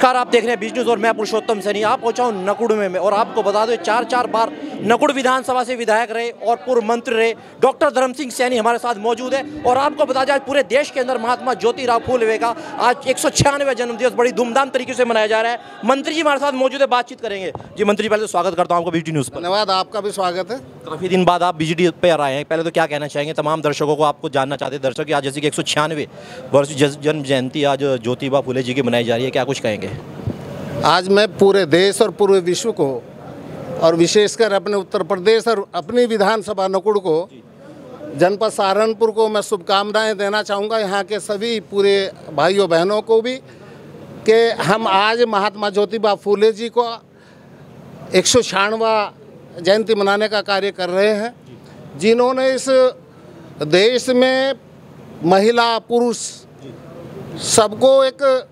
नमस्कार, आप देख रहे हैं बीच न्यूज़ और मैं पुरुषोत्तम सैनी। आप पहुंचा हूं नकुड़ में और आपको बता दें 4 बार नकुड़ विधानसभा से विधायक रहे और पूर्व मंत्री रहे डॉक्टर धर्म सिंह सैनी हमारे साथ मौजूद है। और आपको बता दें आज पूरे देश के अंदर महात्मा ज्योतिराव फूले का आज 196वां जन्मदिवस बड़ी धूमधाम तरीके से मनाया जा रहा है। मंत्री जी हमारे साथ मौजूद है, बातचीत करेंगे। जी मंत्री, पहले तो स्वागत करता हूँ आपको बीटी न्यूज़ पर। धन्यवाद, आपका भी स्वागत है। काफ़ी दिन बाद आप बीजीटी पर आए हैं, पहले तो क्या कहना चाहेंगे तमाम दर्शकों को? आपको जानना चाहते हैं दर्शक कि आज जैसे कि 196 वर्ष जन्म जयंती आज ज्योतिबा फूले जी की मनाई जा रही है, क्या कुछ कहेंगे? आज मैं पूरे देश और पूरे विश्व को और विशेषकर अपने उत्तर प्रदेश और अपनी विधानसभा नकुड़ को, जनपद सहारनपुर को मैं शुभकामनाएं देना चाहूँगा। यहाँ के सभी पूरे भाइयों बहनों को भी कि हम आज महात्मा ज्योतिबा फूले जी को 196वां जयंती मनाने का कार्य कर रहे हैं, जिन्होंने इस देश में महिला पुरुष सबको एक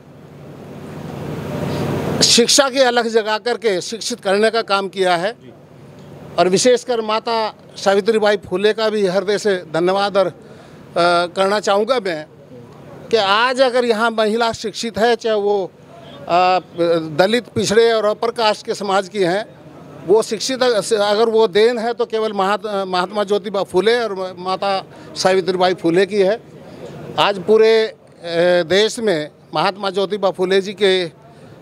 शिक्षा की अलग जगा करके शिक्षित करने का काम किया है। और विशेषकर माता सावित्रीबाई फूले का भी हृदय से धन्यवाद और करना चाहूँगा मैं कि आज अगर यहाँ महिला शिक्षित है, चाहे वो दलित, पिछड़े और अपर कास्ट के समाज की हैं, वो शिक्षित अगर वो देन है तो केवल महात्मा ज्योतिबा फूले और माता सावित्रीबाई फूले की है। आज पूरे देश में महात्मा ज्योतिबा फूले जी के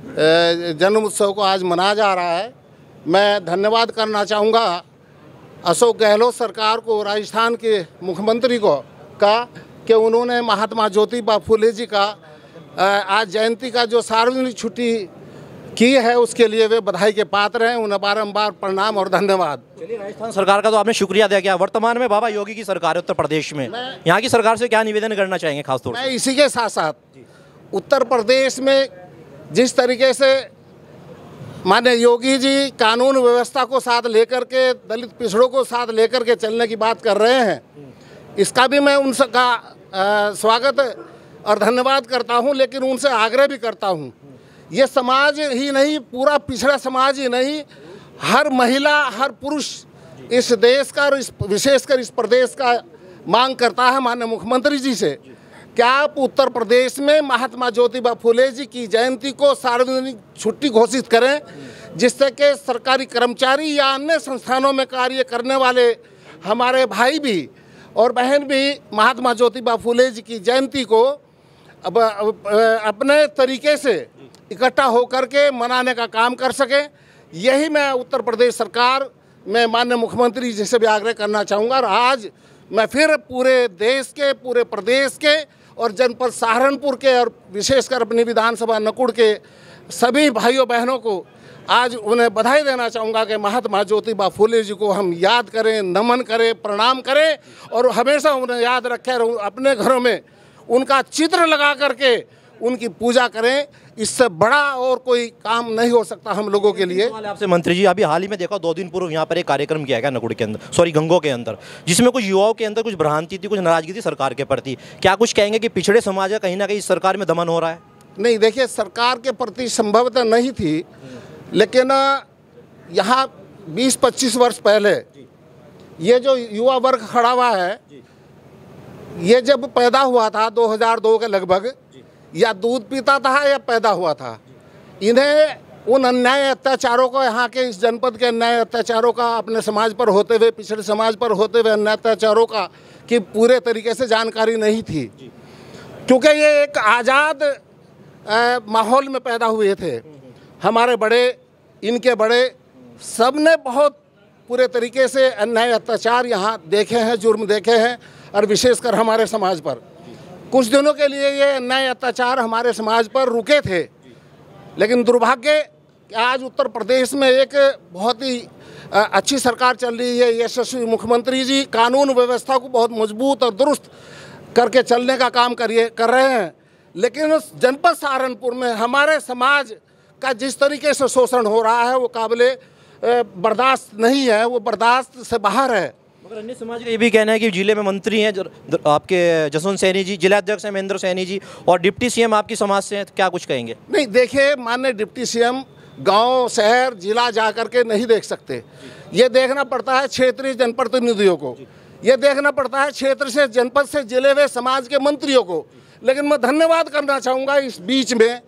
जन्म उत्सव को आज मनाया जा रहा है। मैं धन्यवाद करना चाहूँगा अशोक गहलोत सरकार को, राजस्थान के मुख्यमंत्री को कि उन्होंने महात्मा ज्योतिबा फूले जी का आज जयंती का जो सार्वजनिक छुट्टी की है उसके लिए वे बधाई के पात्र हैं। उन्हें बारंबार प्रणाम और धन्यवाद। चलिए, राजस्थान सरकार का तो आपने शुक्रिया अदा किया। वर्तमान में बाबा योगी की सरकार है उत्तर प्रदेश में, यहाँ की सरकार से क्या निवेदन करना चाहेंगे खासतौर से? मैं इसी के साथ साथ उत्तर प्रदेश में जिस तरीके से माननीय योगी जी कानून व्यवस्था को साथ लेकर के, दलित पिछड़ों को साथ लेकर के चलने की बात कर रहे हैं, इसका भी मैं उनका स्वागत और धन्यवाद करता हूं। लेकिन उनसे आग्रह भी करता हूं, ये समाज ही नहीं, पूरा पिछड़ा समाज ही नहीं, हर महिला, हर पुरुष इस देश का और विशेषकर इस प्रदेश का मांग करता है माननीय मुख्यमंत्री जी से क्या आप उत्तर प्रदेश में महात्मा ज्योतिबा फूले जी की जयंती को सार्वजनिक छुट्टी घोषित करें, जिससे कि सरकारी कर्मचारी या अन्य संस्थानों में कार्य करने वाले हमारे भाई भी और बहन भी महात्मा ज्योतिबा फूले जी की जयंती को अब अपने तरीके से इकट्ठा होकर के मनाने का काम कर सकें। यही मैं उत्तर प्रदेश सरकार में माननीय मुख्यमंत्री जी से भी आग्रह करना चाहूँगा। और आज मैं फिर पूरे देश के, पूरे प्रदेश के और जनपद सहारनपुर के और विशेषकर अपनी विधानसभा नकुड़ के सभी भाइयों बहनों को आज उन्हें बधाई देना चाहूँगा कि महात्मा ज्योतिबा फूले जी को हम याद करें, नमन करें, प्रणाम करें और हमेशा उन्हें याद रखें और अपने घरों में उनका चित्र लगा करके उनकी पूजा करें। इससे बड़ा और कोई काम नहीं हो सकता हम लोगों के लिए। आपसे मंत्री जी, अभी हाल ही में देखा 2 दिन पूर्व यहाँ पर एक कार्यक्रम किया गया नकुड़ के अंदर, सॉरी गंगो के अंदर, जिसमें कुछ युवाओं के अंदर कुछ भ्रांति थी, कुछ नाराजगी थी सरकार के प्रति। क्या कुछ कहेंगे कि पिछड़े समाज का कहीं ना कहीं इस सरकार में दमन हो रहा है? नहीं, देखिए, सरकार के प्रति संभवतः नहीं थी, लेकिन यहाँ 20-25 वर्ष पहले ये जो युवा वर्ग खड़ा हुआ है, ये जब पैदा हुआ था 2002 के लगभग, या दूध पीता था या पैदा हुआ था, इन्हें उन अन्याय अत्याचारों को, यहाँ के इस जनपद के अन्याय अत्याचारों का, अपने समाज पर होते हुए, पिछड़े समाज पर होते हुए अन्याय अत्याचारों का की पूरे तरीके से जानकारी नहीं थी, क्योंकि ये एक आज़ाद माहौल में पैदा हुए थे। हमारे बड़े, इनके बड़े, सब ने बहुत पूरे तरीके से अन्याय अत्याचार यहाँ देखे हैं, जुर्म देखे हैं। और विशेषकर हमारे समाज पर कुछ दिनों के लिए ये अन्याय अत्याचार हमारे समाज पर रुके थे, लेकिन दुर्भाग्य कि आज उत्तर प्रदेश में एक बहुत ही अच्छी सरकार चल रही है। यशस्वी मुख्यमंत्री जी कानून व्यवस्था को बहुत मजबूत और दुरुस्त करके चलने का काम कर रहे हैं, लेकिन उस जनपद सहारनपुर में हमारे समाज का जिस तरीके से शोषण हो रहा है वो काबिले बर्दाश्त नहीं है, वो बर्दाश्त से बाहर है। मगर अन्य समाज का ये भी कहना है कि जिले में मंत्री हैं आपके जसवंत सैनी जी, जिलाध्यक्ष हैं महेंद्र सैनी जी, और डिप्टी सीएम आपकी समाज से हैं, तो क्या कुछ कहेंगे? नहीं, देखिए, माननीय डिप्टी सीएम गांव, शहर, जिला जा कर के नहीं देख सकते। ये देखना पड़ता है क्षेत्रीय जनप्रतिनिधियों को, ये देखना पड़ता है क्षेत्र से, जनपद से, जिले में समाज के मंत्रियों को। लेकिन मैं धन्यवाद करना चाहूँगा इस बीच में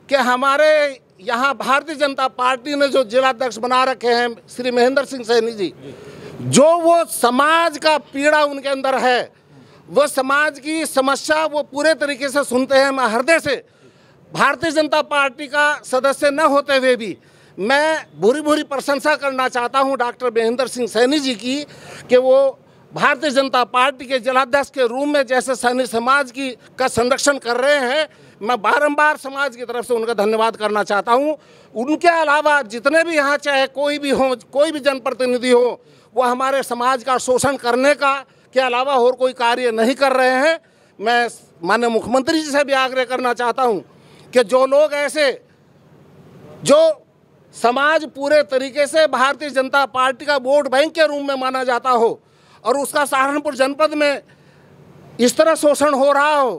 कि हमारे यहाँ भारतीय जनता पार्टी ने जो जिलाध्यक्ष बना रखे हैं श्री महेंद्र सिंह सैनी जी, जो वो समाज का पीड़ा उनके अंदर है, वो समाज की समस्या वो पूरे तरीके से सुनते हैं। मैं हृदय से भारतीय जनता पार्टी का सदस्य न होते हुए भी मैं भूरी भूरी प्रशंसा करना चाहता हूं डॉक्टर महेंद्र सिंह सैनी जी की, कि वो भारतीय जनता पार्टी के जिलाध्यक्ष के रूप में जैसे सैनी समाज की का संरक्षण कर रहे हैं, मैं बारंबार समाज की तरफ से उनका धन्यवाद करना चाहता हूं। उनके अलावा जितने भी यहाँ चाहे कोई भी हो, कोई भी जनप्रतिनिधि हो, वो हमारे समाज का शोषण करने का के अलावा और कोई कार्य नहीं कर रहे हैं। मैं माननीय मुख्यमंत्री जी से भी आग्रह करना चाहता हूं कि जो लोग ऐसे, जो समाज पूरे तरीके से भारतीय जनता पार्टी का वोट बैंक के रूप में माना जाता हो और उसका सहारनपुर जनपद में इस तरह शोषण हो रहा हो,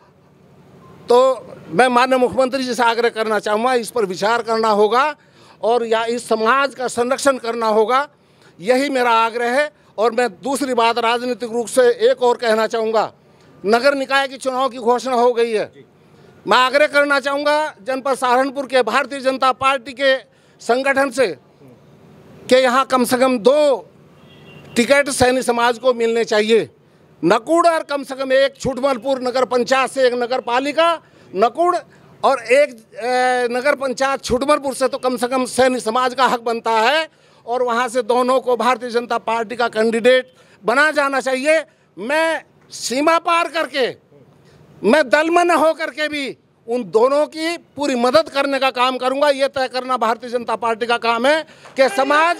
तो मैं माननीय मुख्यमंत्री जी से आग्रह करना चाहूँगा, इस पर विचार करना होगा और या इस समाज का संरक्षण करना होगा, यही मेरा आग्रह है। और मैं दूसरी बात राजनीतिक रूप से एक और कहना चाहूँगा, नगर निकाय की चुनाव की घोषणा हो गई है। मैं आग्रह करना चाहूँगा जनपद सहारनपुर के भारतीय जनता पार्टी के संगठन से कि यहाँ कम से कम 2 टिकट सैनी समाज को मिलने चाहिए। नकुड़ और कम से कम एक छुटमलपुर नगर पंचायत से एक नगर पालिका नकुड़ और एक नगर पंचायत छुटमलपुर से तो कम से कम सैनी समाज का हक बनता है और वहाँ से दोनों को भारतीय जनता पार्टी का कैंडिडेट बना जाना चाहिए। मैं सीमा पार करके, मैं दल में न हो करके भी उन दोनों की पूरी मदद करने का काम करूंगा। ये तय करना भारतीय जनता पार्टी का काम है कि समाज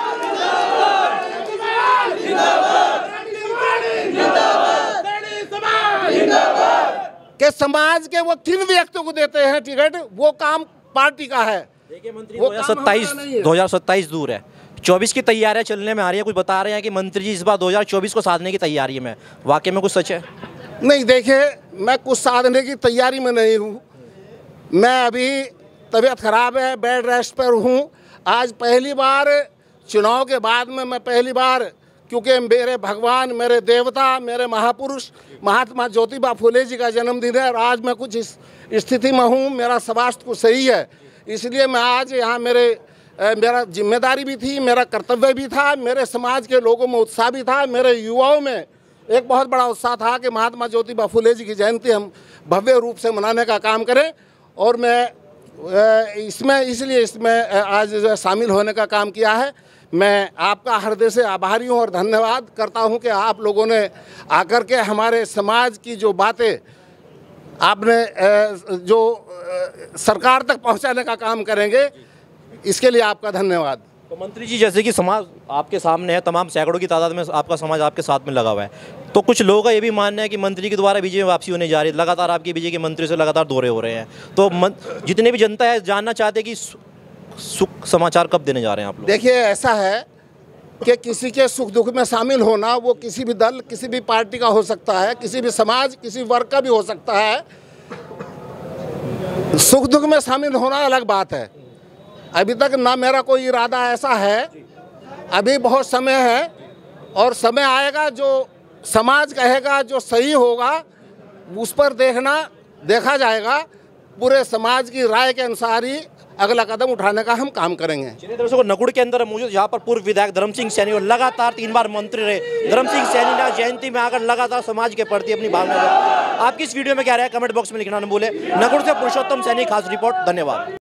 के वो किन व्यक्तियों को देते हैं टिकट, वो काम पार्टी का है। देखिए मंत्री, 2027 दूर है, 24 की तैयारियां चलने में आ रही है। कुछ बता रहे हैं कि मंत्री जी इस बार 2024 को साधने की तैयारी में, वाकई में कुछ सच है? नहीं, देखिए मैं कुछ साधने की तैयारी में नहीं हूँ। मैं अभी तबीयत खराब है, बेड रेस्ट पर हूँ। आज पहली बार चुनाव के बाद में मैं पहली बार, क्योंकि मेरे भगवान, मेरे देवता, मेरे महापुरुष महात्मा ज्योतिबा फुले जी का जन्मदिन है और आज मैं कुछ इस स्थिति में हूँ, मेरा स्वास्थ्य कुछ सही है, इसलिए मैं आज यहाँ मेरा जिम्मेदारी भी थी, मेरा कर्तव्य भी था, मेरे समाज के लोगों में उत्साह भी था, मेरे युवाओं में एक बहुत बड़ा उत्साह था कि महात्मा ज्योतिबा फुले जी की जयंती हम भव्य रूप से मनाने का काम करें। और मैं इसमें आज शामिल होने का काम किया है। मैं आपका हृदय से आभारी हूँ और धन्यवाद करता हूँ कि आप लोगों ने आकर के हमारे समाज की जो बातें आपने जो सरकार तक पहुँचाने का काम करेंगे, इसके लिए आपका धन्यवाद। तो मंत्री जी, जैसे कि समाज आपके सामने है, तमाम सैकड़ों की तादाद में आपका समाज आपके साथ में लगा हुआ है, तो कुछ लोगों का ये भी मानना है कि मंत्री के द्वारा बीजेपी में वापसी होने जा रही है। लगातार आपके बीजेपी के मंत्री से लगातार दौरे हो रहे हैं, तो जितने भी जनता है जानना चाहते हैं कि सुख समाचार कब देने जा रहे हैं आप लोग? देखिए, ऐसा है कि किसी के सुख दुख में शामिल होना वो किसी भी दल, किसी भी पार्टी का हो सकता है, किसी भी समाज, किसी वर्ग का भी हो सकता है। सुख दुख में शामिल होना अलग बात है। अभी तक ना मेरा कोई इरादा ऐसा है, अभी बहुत समय है और समय आएगा जो समाज कहेगा जो सही होगा उस पर देखा जाएगा। पूरे समाज की राय के अनुसार ही अगला कदम उठाने का हम काम करेंगे। चलिए दर्शकों, नकुड़ के अंदर मौजूद यहाँ पर पूर्व विधायक धर्म सिंह सैनी और लगातार 3 बार मंत्री रहे धर्म सिंह सैनी ने जयंती में आकर लगातार समाज के प्रति अपनी भावना। आपकी इस वीडियो में क्या रहा है कमेंट बॉक्स में लिखना न भूले। नकुड़ से पुरुषोत्तम सैनी, खास रिपोर्ट। धन्यवाद।